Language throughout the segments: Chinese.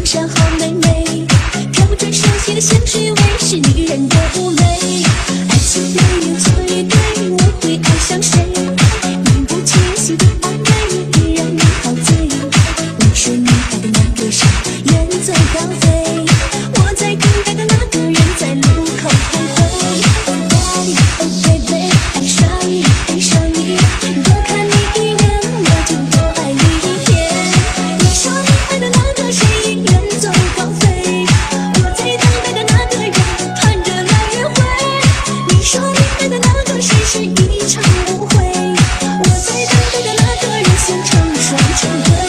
上好美美，飘转熟悉的香水味，是女人的妩媚。爱情对有错与对，我会爱上谁？名不清晰的暧昧，让你陶醉。你说你爱的那个谁，远走高飞，我在等待的那个人在路口徘徊。Oh baby, oh baby， 爱上你，爱上你，多看你一眼，我就多爱你一天。你说你爱的那个谁，远走高飞，我在等待的那个人盼着来约会。你说你爱的那个谁是一场误会，我在等待的那个人想成双成对。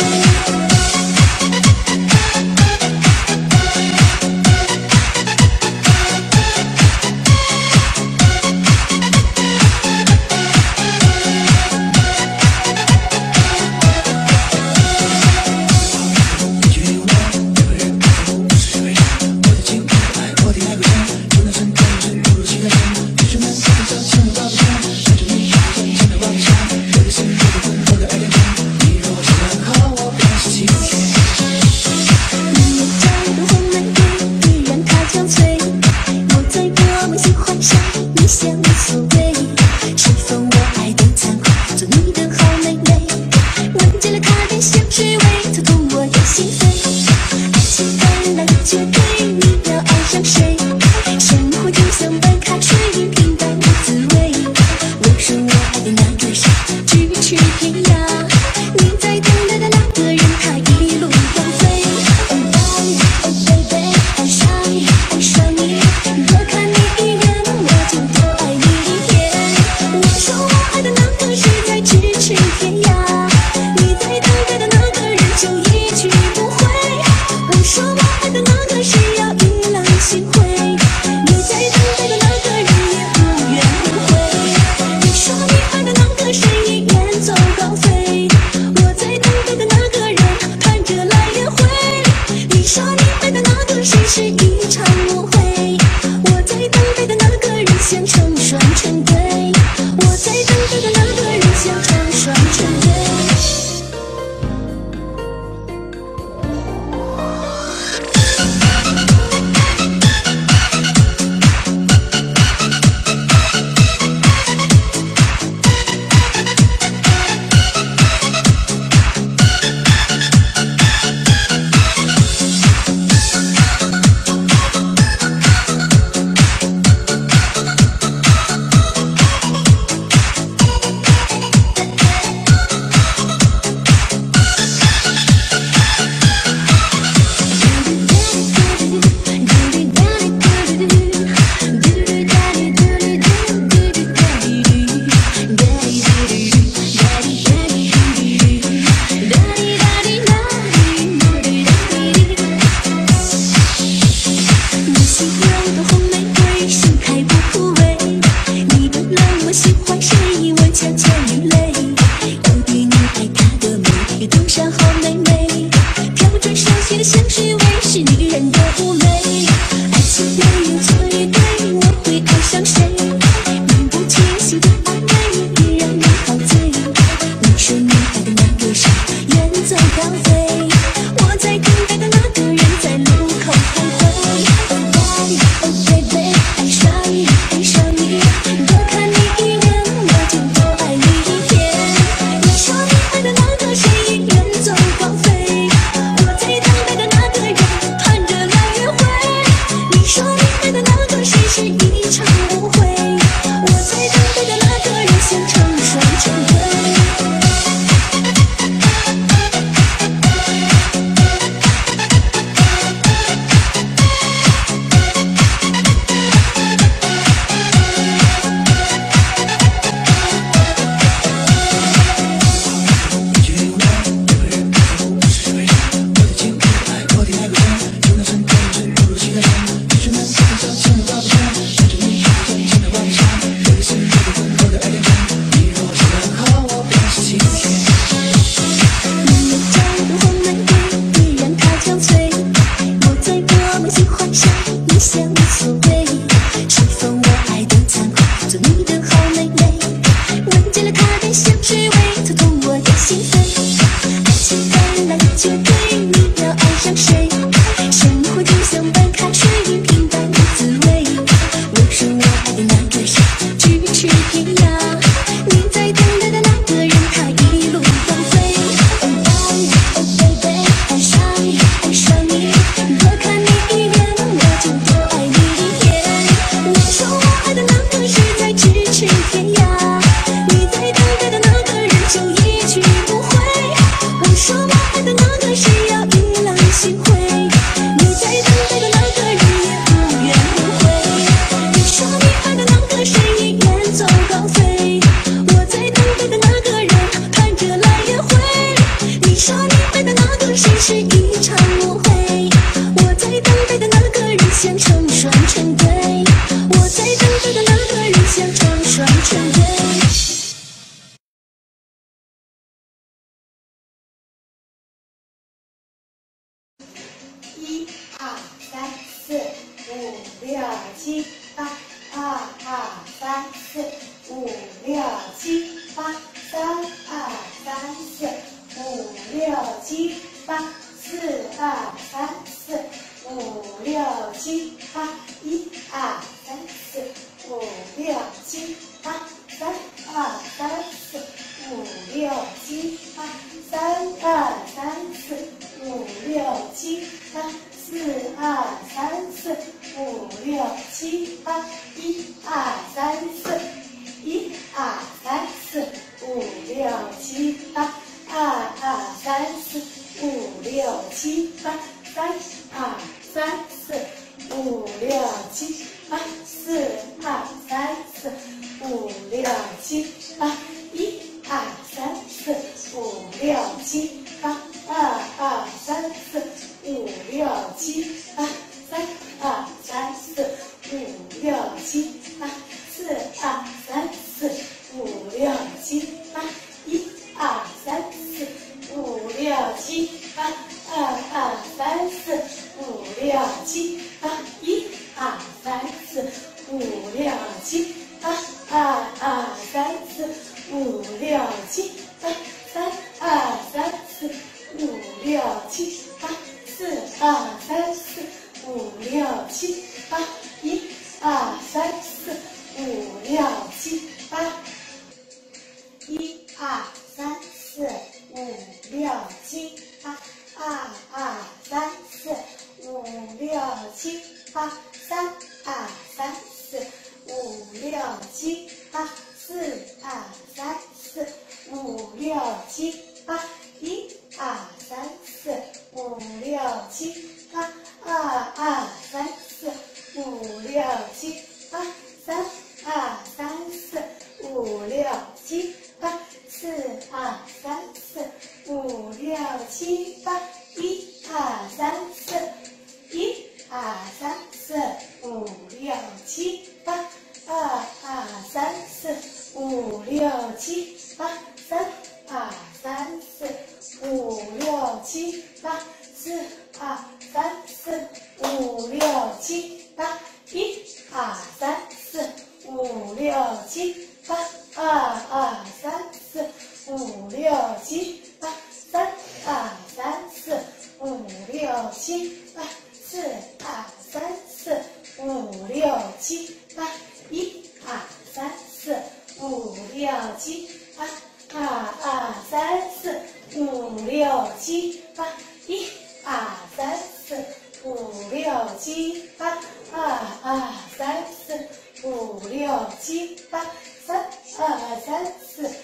想成双成对，我在等待的那个人想成双成对。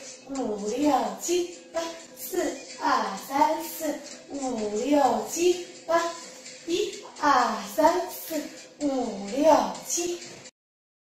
1、2、3、4、5、6、7、8，2、2、3、4、5、6、7、8，3、2、3、4、5、6、7、8，4、2、3、4、5、6、7、8，1、2、3、4、5、6、7、8，3、2、3、4、5、6、7、8，3、2、3、4、5、6、7、8，4、2、3、4、5、6、7、8，1、2、3、4、1、2、3、4、5、6、7、8，2、2、3、4、5、6、7、8，3、2、3、4、5、6、7、8，4、2、3、4、5、6、7、8，1、2、3、4、5、6、7、8，2、2、3、4、5、6、7、8，3、2、3、4、5、6、7、8，4、2、3、4、5、6、7、8，1、2、3、4、5、6、7、8，2、2、3、4、5、6、7、8，1、2、3、4、5、6、7、8，2、2、3、4、5、6、7、8，3、2、3、4、5、6、7、8，4、2、3、4、5、6、7、8，1、2、3、4、5、6、7、8，1、2、3、4、5、6、7、8，2、2、3、4、5、6、7、8，3、2、3、4、5、6、7、8，4、2、3、4、5、6、7、8，1、2、3、4、5、6、7、8，2、2、3、4、5、6、7、8，3、2、3、4、5、6、7、8，4、2、3、4、5、6、7、8，1、2、3、4、1、2、3、4、5、6、7、8，2、2、3、4、5、6、7、8，3、2、3、4、5、6、7、8，4、2、3、4、5、6、7、8，1、2、3、4、5、6、7、8，2、2、3、4、5、6、7、8，3、2、3、4、5、6、7、8，4、2、3、4、5、6、7、8，1、2、3、4、5、6、7、8，2、2、3、4、5、6、7、8，1、2、3、4、5、6、7、8，2、2、3、4、5、6、7、8，3、2、3、4、5、6、7、8，4、2、3、4、5、6、7、